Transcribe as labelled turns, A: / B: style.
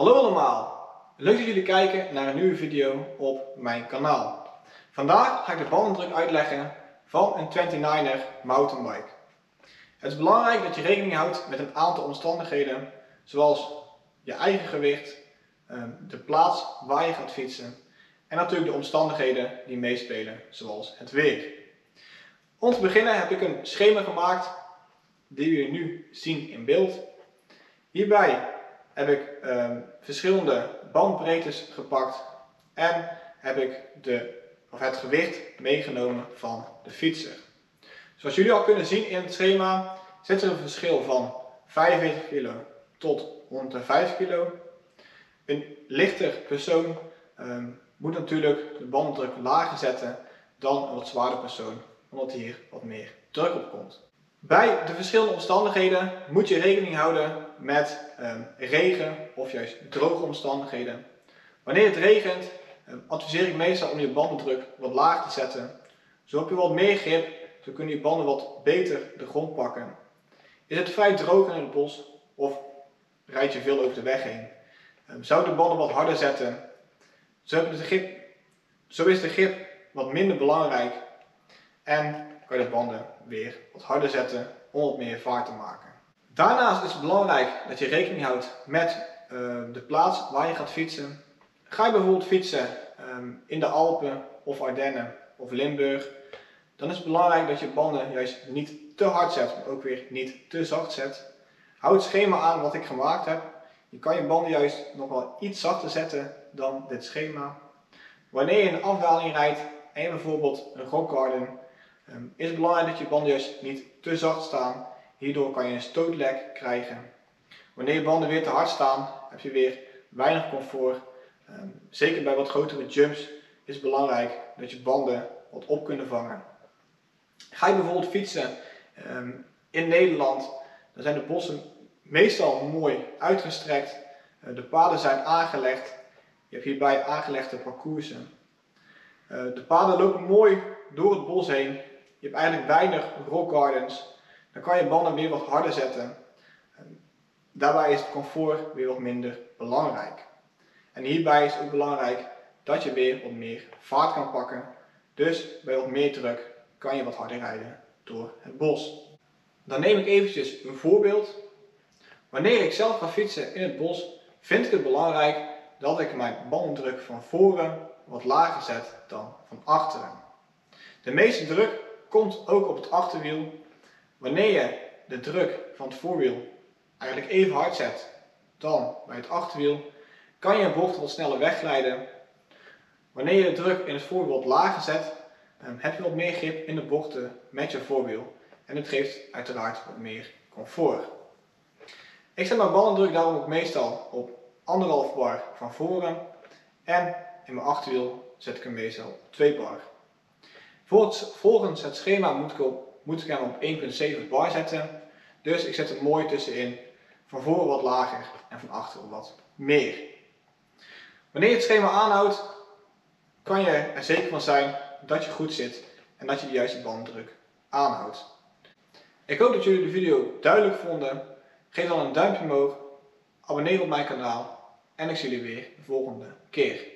A: Hallo allemaal, leuk dat jullie kijken naar een nieuwe video op mijn kanaal. Vandaag ga ik de bandendruk uitleggen van een 29er mountainbike. Het is belangrijk dat je rekening houdt met een aantal omstandigheden, zoals je eigen gewicht, de plaats waar je gaat fietsen en natuurlijk de omstandigheden die meespelen, zoals het weer. Om te beginnen heb ik een schema gemaakt die jullie nu zien in beeld. Hierbij heb ik verschillende bandbreedtes gepakt en heb ik het gewicht meegenomen van de fietser. Zoals jullie al kunnen zien in het schema zit er een verschil van 45 kilo tot 105 kilo. Een lichter persoon moet natuurlijk de bandendruk lager zetten dan een wat zwaarder persoon, omdat hier wat meer druk op komt. Bij de verschillende omstandigheden moet je rekening houden met regen of juist droge omstandigheden. Wanneer het regent adviseer ik meestal om je bandendruk wat laag te zetten. Zo heb je wat meer grip, zo kunnen je banden wat beter de grond pakken. Is het vrij droog in het bos of rijd je veel over de weg heen, zou de banden wat harder zetten. Zo is de grip wat minder belangrijk en kan je de banden weer wat harder zetten om wat meer vaart te maken. Daarnaast is het belangrijk dat je rekening houdt met de plaats waar je gaat fietsen. Ga je bijvoorbeeld fietsen in de Alpen of Ardennen of Limburg, dan is het belangrijk dat je banden juist niet te hard zet, maar ook weer niet te zacht zet. Houd het schema aan wat ik gemaakt heb. Je kan je banden juist nog wel iets zachter zetten dan dit schema. Wanneer je in een afdaling rijdt en je bijvoorbeeld een rock garden, is het belangrijk dat je banden juist niet te zacht staan. Hierdoor kan je een stootlek krijgen. Wanneer je banden weer te hard staan, heb je weer weinig comfort. Zeker bij wat grotere jumps is het belangrijk dat je banden wat op kunnen vangen. Ga je bijvoorbeeld fietsen in Nederland, dan zijn de bossen meestal mooi uitgestrekt. De paden zijn aangelegd. Je hebt hierbij aangelegde parcoursen. De paden lopen mooi door het bos heen. Je hebt eigenlijk weinig rock gardens. Dan kan je banden weer wat harder zetten. Daarbij is het comfort weer wat minder belangrijk. En hierbij is het ook belangrijk dat je weer wat meer vaart kan pakken. Dus bij wat meer druk kan je wat harder rijden door het bos. Dan neem ik eventjes een voorbeeld. Wanneer ik zelf ga fietsen in het bos, vind ik het belangrijk dat ik mijn bandendruk van voren wat lager zet dan van achteren. De meeste druk komt ook op het achterwiel. Wanneer je de druk van het voorwiel eigenlijk even hard zet dan bij het achterwiel, kan je een bocht wat sneller wegglijden. Wanneer je de druk in het voorwiel wat lager zet, heb je wat meer grip in de bochten met je voorwiel. En het geeft uiteraard wat meer comfort. Ik zet mijn bandendruk daarom ook meestal op 1,5 bar van voren en in mijn achterwiel zet ik hem meestal op 2 bar. Volgens het schema moet ik hem op 1,7 bar zetten, dus ik zet hem mooi tussenin, van voren wat lager en van achteren wat meer. Wanneer je het schema aanhoudt, kan je er zeker van zijn dat je goed zit en dat je de juiste bandendruk aanhoudt. Ik hoop dat jullie de video duidelijk vonden. Geef dan een duimpje omhoog, abonneer op mijn kanaal en ik zie jullie weer de volgende keer.